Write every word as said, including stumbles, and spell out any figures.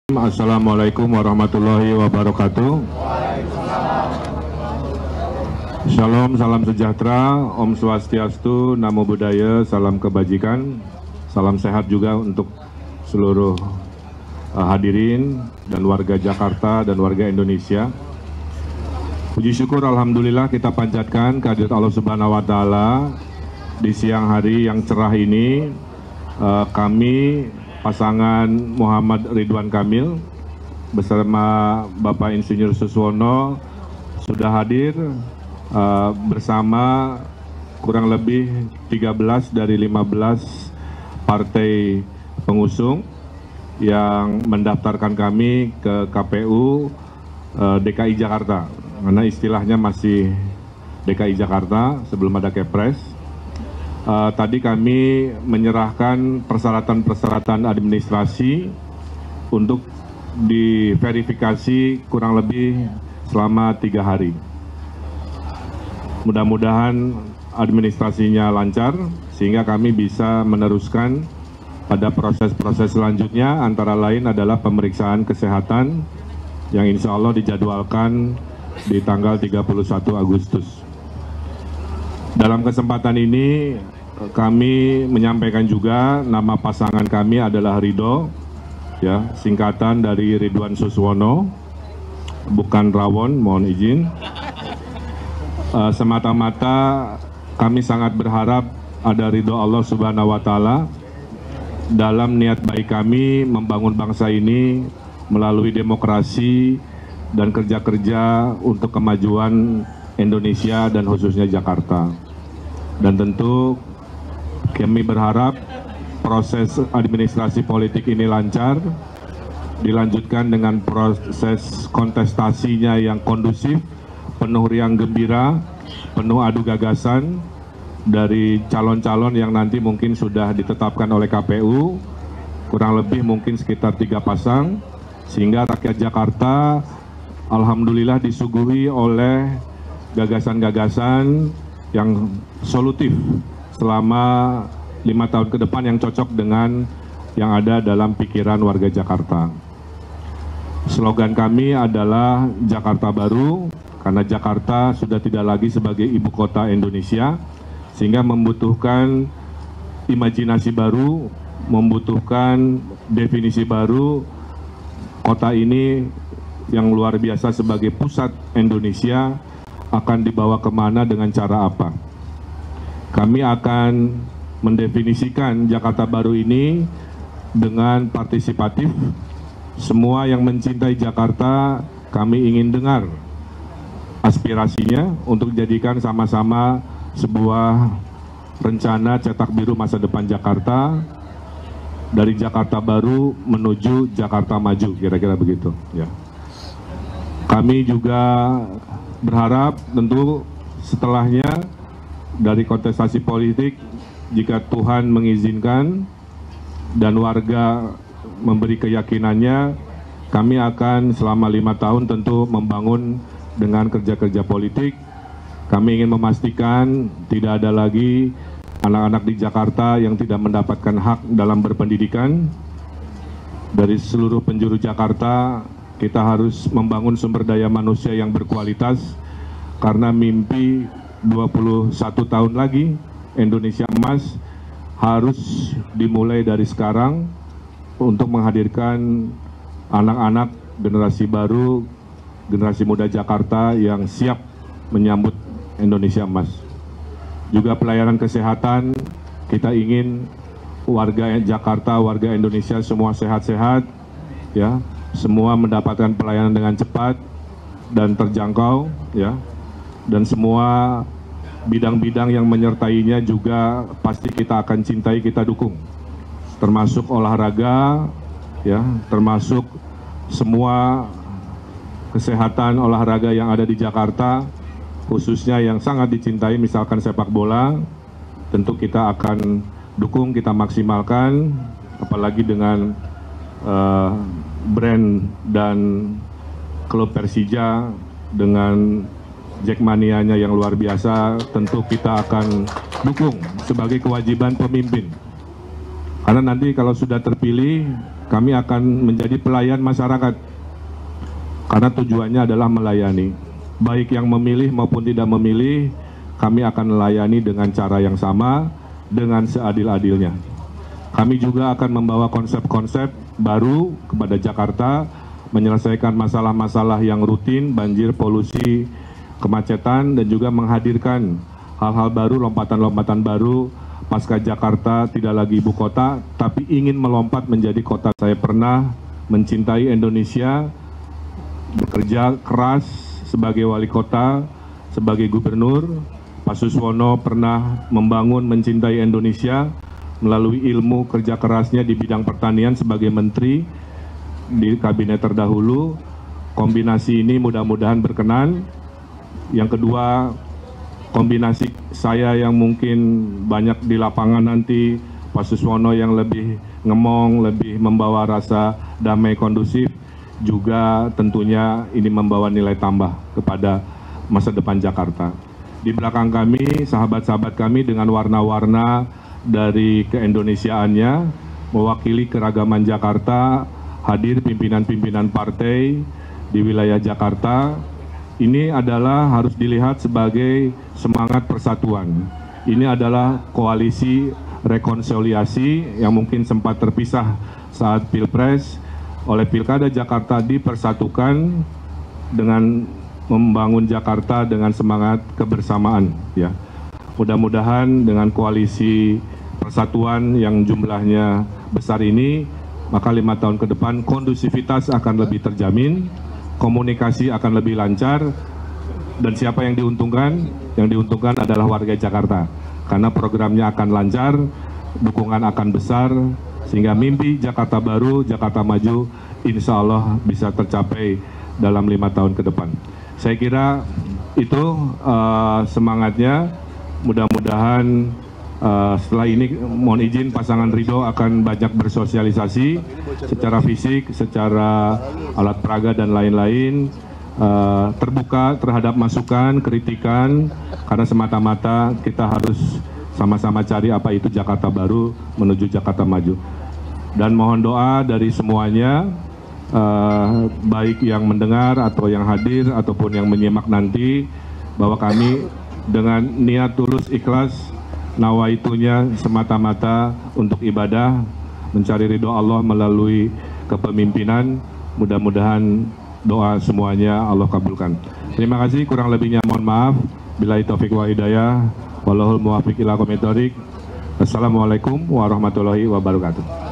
Assalamualaikum warahmatullahi wabarakatuh. Shalom, salam sejahtera, Om Swastiastu, Namo Buddhaya, salam kebajikan, salam sehat juga untuk seluruh uh, hadirin dan warga Jakarta dan warga Indonesia. Puji syukur Alhamdulillah kita panjatkan kehadirat Allah Subhanahu wa Ta'ala di siang hari yang cerah ini. Uh, kami pasangan Muhammad Ridwan Kamil bersama Bapak Insinyur Suswono sudah hadir uh, bersama kurang lebih tiga belas dari lima belas partai pengusung yang mendaftarkan kami ke K P U uh, D K I Jakarta, karena istilahnya masih D K I Jakarta sebelum ada Kepres. Uh, tadi kami menyerahkan persyaratan-persyaratan administrasi untuk diverifikasi kurang lebih selama tiga hari. Mudah-mudahan administrasinya lancar sehingga kami bisa meneruskan pada proses-proses selanjutnya, antara lain adalah pemeriksaan kesehatan yang insya Allah dijadwalkan di tanggal tiga puluh satu Agustus. Dalam kesempatan ini kami menyampaikan juga nama pasangan kami adalah Ridho, ya, singkatan dari Ridwan Suswono, bukan Rawon, mohon izin. Uh, semata-mata kami sangat berharap ada ridho Allah Subhanahu wa Ta'ala dalam niat baik kami membangun bangsa ini melalui demokrasi dan kerja-kerja untuk kemajuan Indonesia dan khususnya Jakarta. Dan tentu kami berharap proses administrasi politik ini lancar, dilanjutkan dengan proses kontestasinya yang kondusif, penuh riang gembira, penuh adu gagasan dari calon-calon yang nanti mungkin sudah ditetapkan oleh K P U, kurang lebih mungkin sekitar tiga pasang, sehingga rakyat Jakarta alhamdulillah disuguhi oleh gagasan-gagasan yang solutif selama lima tahun ke depan yang cocok dengan yang ada dalam pikiran warga Jakarta. Slogan kami adalah Jakarta Baru, karena Jakarta sudah tidak lagi sebagai ibu kota Indonesia, sehingga membutuhkan imajinasi baru, membutuhkan definisi baru. Kota ini yang luar biasa sebagai pusat Indonesia akan dibawa kemana, dengan cara apa. Kami akan mendefinisikan Jakarta Baru ini dengan partisipatif. Semua yang mencintai Jakarta, kami ingin dengar aspirasinya untuk jadikan sama-sama sebuah rencana cetak biru masa depan Jakarta, dari Jakarta Baru menuju Jakarta Maju, kira-kira begitu, ya. Kami juga berharap tentu setelahnya dari kontestasi politik, jika Tuhan mengizinkan dan warga memberi keyakinannya, kami akan selama lima tahun tentu membangun dengan kerja-kerja politik. Kami ingin memastikan tidak ada lagi anak-anak di Jakarta yang tidak mendapatkan hak dalam berpendidikan. Dari seluruh penjuru Jakarta, kita harus membangun sumber daya manusia yang berkualitas, karena mimpi dua puluh satu tahun lagi Indonesia emas harus dimulai dari sekarang untuk menghadirkan anak-anak generasi baru, generasi muda Jakarta yang siap menyambut Indonesia emas. Juga pelayanan kesehatan, kita ingin warga Jakarta, warga Indonesia semua sehat-sehat, ya, semua mendapatkan pelayanan dengan cepat dan terjangkau, ya, dan semua bidang-bidang yang menyertainya juga pasti kita akan cintai, kita dukung, termasuk olahraga, ya, termasuk semua kesehatan olahraga yang ada di Jakarta, khususnya yang sangat dicintai misalkan sepak bola, tentu kita akan dukung, kita maksimalkan, apalagi dengan uh, brand dan klub Persija dengan Jackmania-nya yang luar biasa, tentu kita akan dukung sebagai kewajiban pemimpin. Karena nanti kalau sudah terpilih, kami akan menjadi pelayan masyarakat. Karena tujuannya adalah melayani. Baik yang memilih maupun tidak memilih, kami akan melayani dengan cara yang sama, dengan seadil-adilnya. Kami juga akan membawa konsep-konsep baru kepada Jakarta, menyelesaikan masalah-masalah yang rutin, banjir, polusi, kemacetan, dan juga menghadirkan hal-hal baru, lompatan-lompatan baru. Pasca Jakarta tidak lagi ibu kota, tapi ingin melompat menjadi kota. Saya pernah mencintai Indonesia, bekerja keras sebagai wali kota, sebagai gubernur. Pak Suswono pernah membangun mencintai Indonesia melalui ilmu kerja kerasnya di bidang pertanian sebagai menteri di kabinet terdahulu. Kombinasi ini mudah-mudahan berkenan. Yang kedua, kombinasi saya yang mungkin banyak di lapangan nanti, Pak Suswono yang lebih ngemong, lebih membawa rasa damai kondusif, juga tentunya ini membawa nilai tambah kepada masa depan Jakarta. Di belakang kami, sahabat-sahabat kami dengan warna-warna dari keindonesiaannya, mewakili keragaman Jakarta, hadir pimpinan-pimpinan partai di wilayah Jakarta. Ini adalah harus dilihat sebagai semangat persatuan. Ini adalah koalisi rekonsiliasi yang mungkin sempat terpisah saat Pilpres. Oleh Pilkada Jakarta dipersatukan dengan membangun Jakarta dengan semangat kebersamaan. Ya, mudah-mudahan dengan koalisi persatuan yang jumlahnya besar ini, maka lima tahun ke depan kondusivitas akan lebih terjamin, komunikasi akan lebih lancar, dan siapa yang diuntungkan? Yang diuntungkan adalah warga Jakarta, karena programnya akan lancar, dukungan akan besar, sehingga mimpi Jakarta baru, Jakarta maju, insya Allah bisa tercapai dalam lima tahun ke depan. Saya kira itu uh, semangatnya. Mudah-mudahan uh, setelah ini mohon izin pasangan Ridho akan banyak bersosialisasi secara fisik, secara alat peraga dan lain-lain, uh, terbuka terhadap masukan, kritikan, karena semata-mata kita harus sama-sama cari apa itu Jakarta baru menuju Jakarta maju. Dan mohon doa dari semuanya, uh, baik yang mendengar atau yang hadir ataupun yang menyimak nanti, bahwa kami dengan niat tulus ikhlas, nawaitunya semata-mata untuk ibadah, mencari ridho Allah melalui kepemimpinan. Mudah-mudahan doa semuanya Allah kabulkan. Terima kasih, kurang lebihnya mohon maaf. Billahi taufiq wa hidayah, wallahul muwaffiq ila aqwamit thoriq. Assalamualaikum warahmatullahi wabarakatuh.